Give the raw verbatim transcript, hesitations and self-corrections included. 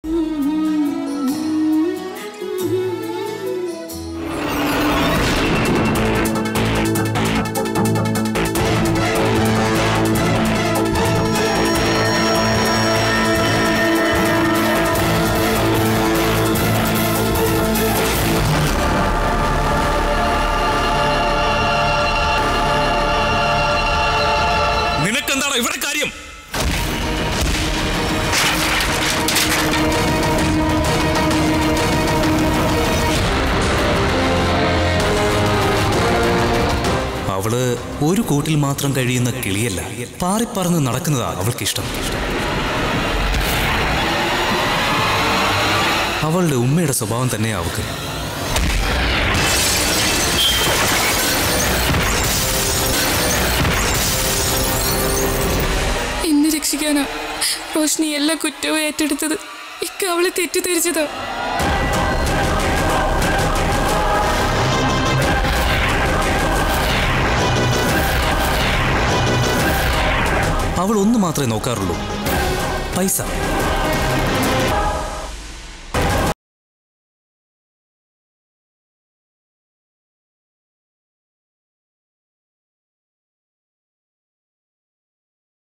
അവള് ഒരു കൂട്ടിൽ മാത്രം കഴിയുന്ന കിളിയല്ല, പാറിപ്പറന്ന് നടക്കുന്നതാ അവൾക്കിഷ്ടം. അവളുടെ ഉമ്മയുടെ സ്വഭാവം തന്നെ അവൾക്ക്. എന്നെ രക്ഷിക്കാനാ റോഷ്നി എല്ലാ കുറ്റവും ഏറ്റെടുത്തത്. ഇക്ക അവളെ തെറ്റിദ്ധരിച്ചതാ. അവൾ ഒന്ന് മാത്രമേ നോക്കാറുള്ളൂ, പൈസ.